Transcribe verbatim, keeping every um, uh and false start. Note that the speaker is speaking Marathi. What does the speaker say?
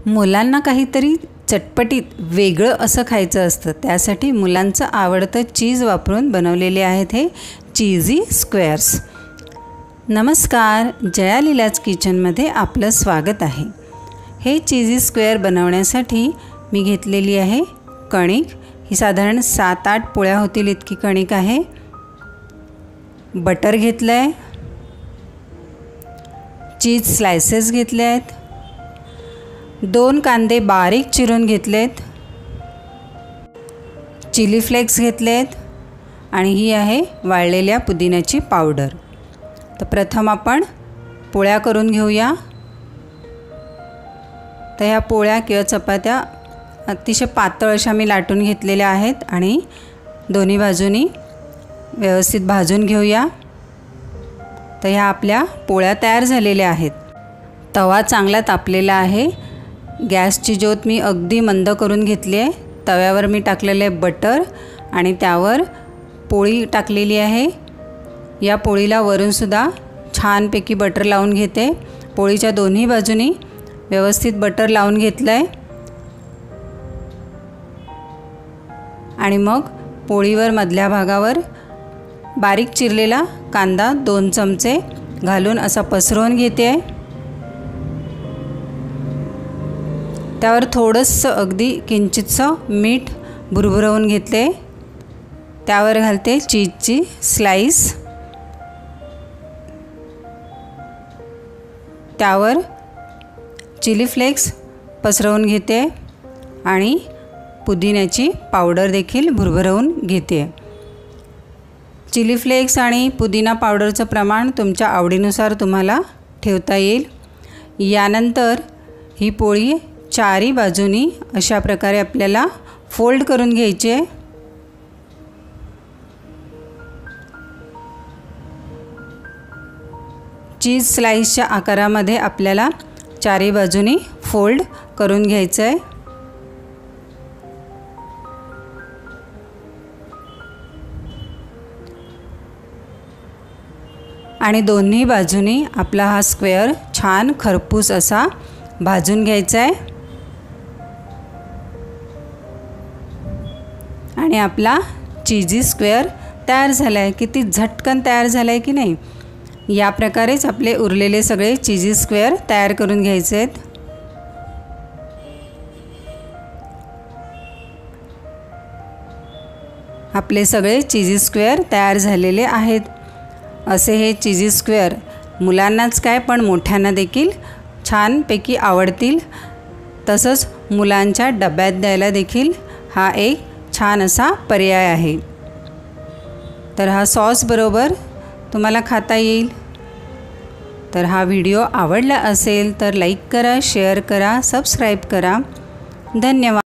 मुलांना काहीतरी चटपटीत वेगळं असं खायचं असतं। त्यासाठी मुलांचं आवडतं चीज वापरून बनवलेले आहेत हे चीजी स्क्वेअर्स। नमस्कार, जया लीलाज किचनमध्ये आपलं स्वागत आहे। हे चीजी स्क्वेअर बनवण्यासाठी मी घेतलेली आहे कणिक। ही साधारण सात आठ पोळ्या होतील इतकी कणिक आहे। बटर घेतलं आहे, चीज स्लाइसेस घेतले आहेत, दोन कांदे बारीक चिरून घेतलेत, चिली फ्लेक्स घेतलेत आणि ही आहे वाळलेल्या पुदिन्याची पावडर। तर प्रथम आपण पोळ्या करून घेऊया। तर ह्या पोळ्या किंवा चपात्या अतिशय पातळ अशा मी लाटून घेतलेल्या आहेत आणि दोन्ही बाजूनी व्यवस्थित भाजून घेऊया। तर ह्या आपल्या पोळ्या तयार झालेल्या आहेत। तवा चांगला तापलेला आहे। गॅसची ज्योत मी अगदी मंद करून घेतली आहे। तव्यावर मी टाकलेले बटर आणि त्यावर पोळी टाकलेली आहे। या पोळीला वरून सुद्धा छानपैकी बटर लावून घेते। पोळीच्या दोन्ही बाजूनी व्यवस्थित बटर लावून घेतलं आहे आणि मग पोळीवर मधल्या भागावर बारीक चिरलेला कांदा दोन चमचे घालून असा पसरवून घेते। त्यावर थोडंसं अगदी किंचितसं मीठ भुरभुरवून घेतले। त्यावर घालते चीजची स्लाइस, त्यावर चिली फ्लेक्स पसरवून घेते आणि पुदिन्याची पावडर देखील भुरभुरवून घेते। चिली फ्लेक्स आणि पुदिना पावडरचं प्रमाण तुमच्या आवडीनुसार तुम्हाला ठेवता येईल। यानंतर ही पोळी चारी बाजूनी अशा प्रकारे आपल्याला फोल्ड करून घ्यायची आहे। चीज स्लाइसच्या आकारामध्ये आपल्याला चारी बाजूनी फोल्ड करून घ्यायचं आहे। आणि दोन्ही बाजूनी आपला हा स्क्वेअर छान खरपूस असा भाजून घ्यायचा आहे आणि आपला चीजी स्क्वेअर तयार झाला आहे। किती झटकन तयार झाला आहे की नाही। या प्रकारेच आपले उरलेले सगळे चीजी स्क्वेअर तयार करून घ्यायचे आहेत। आपले सगळे चीजी स्क्वेअर तयार झालेले आहेत। असे हे चीजी स्क्वेअर मुलांनाच काय पण मोठ्यांना देखील छानपैकी आवडतील। तसंच मुलांच्या डब्यात द्यायला देखील हा एक छान असा पर्याय आहे। तर हा सॉस बरोबर तुम्हाला खाता येईल। तर हा व्हिडिओ आवडला असेल तर लाईक करा, शेअर करा, सबस्क्राईब करा। धन्यवाद।